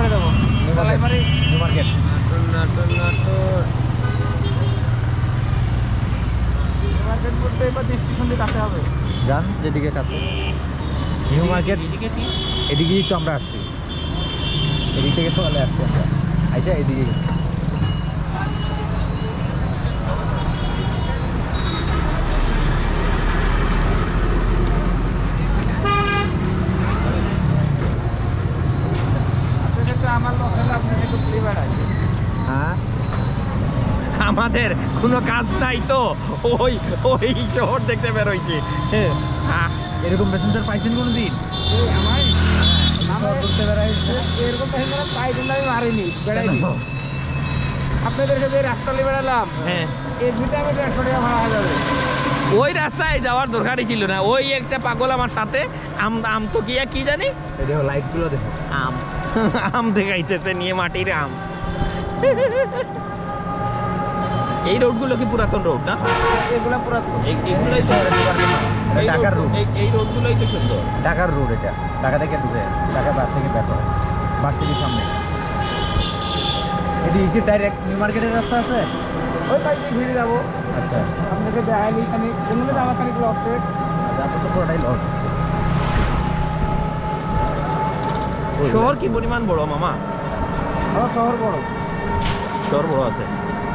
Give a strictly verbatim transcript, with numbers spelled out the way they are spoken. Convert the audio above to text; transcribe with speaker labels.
Speaker 1: করে দেবো
Speaker 2: new market
Speaker 1: market বলতে এবার স্টেশন দিয়ে কাছে হবে।
Speaker 2: যান যেদিকে কাছে নিউ মার্কেট এদিকেই তো আমরা আসছি, এদিক থেকে চলে আসছি আমরা, আচ্ছা এদিকে গেছি।
Speaker 1: আমার লোকেরা আপনি একটু ফ্রি বেড়ায়।
Speaker 2: হ্যাঁ
Speaker 3: আমাদের কোনো কাজ নাই তো ওই ওই শহর দেখতে বেরোইছি।
Speaker 2: এরকম প্যাসেঞ্জার পাইছেন কোনো দিন?
Speaker 1: করতে বেড়াইছে এরকম প্যাসেঞ্জার পাই কিন্তু আমি মারিনি, বেড়াইনি। আপনাদের সাথে রাস্তালে বেড়ালাম,
Speaker 3: হ্যাঁ
Speaker 1: এর ভিতরে আমি দেড়শো টাকা ভাড়া হয়ে যাবে।
Speaker 3: ওই রাস্তায় যাওয়ার দরকারই ছিল না। ওই একটা পাগল আমার সাথে আম আম তো কি কি জানি
Speaker 2: এই দেখো লাইটগুলো দেখো,
Speaker 3: আম আম দেখাইতেছে নিয়ে মাটির আম। এই রোডগুলো কি পুরাতন রোড না?
Speaker 1: এগুলা পুরো
Speaker 3: এই- এগুলোই তো এই
Speaker 2: ঢাকার
Speaker 3: রোড-
Speaker 2: রোড,
Speaker 3: এই- এই রোডগুলোই তো সুন্দর।
Speaker 2: ঢাকার রোড এটা, ঢাকা থেকে ঢুকে ঢাকা বার থেকে বের হয় ভার্সিটির সামনে। এদিকে কি ডাইরেক্ট নিউ মার্কেটের রাস্তা আছে?
Speaker 1: ওই পাইতে ঘুরে যাবো।
Speaker 2: আচ্ছা
Speaker 1: আপনাকে দেখাইনি খানি যেগুলো আমার খানি লস্টেড।
Speaker 2: আচ্ছা আপনার তো পুরোটাই লস।
Speaker 3: শহর কি পরিমাণ বড় মামা?
Speaker 1: আমার শহর বড়।
Speaker 3: শহর বড় আছে।